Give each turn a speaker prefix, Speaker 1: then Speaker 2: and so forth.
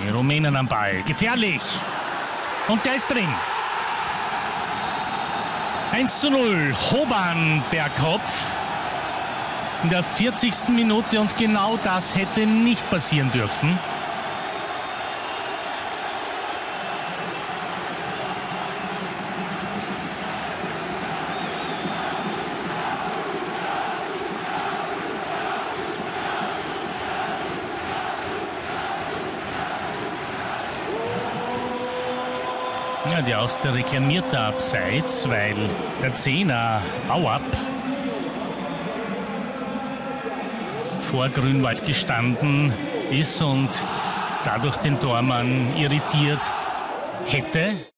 Speaker 1: Die Rumänen am Ball. Gefährlich. Und der ist drin. 1:0. Hoban Bergkopf. In der 40. Minute. Und genau das hätte nicht passieren dürfen. Ja, die Austria reklamiert da abseits, weil der Zehner Bauab vor Grünwald gestanden ist und dadurch den Tormann irritiert hätte.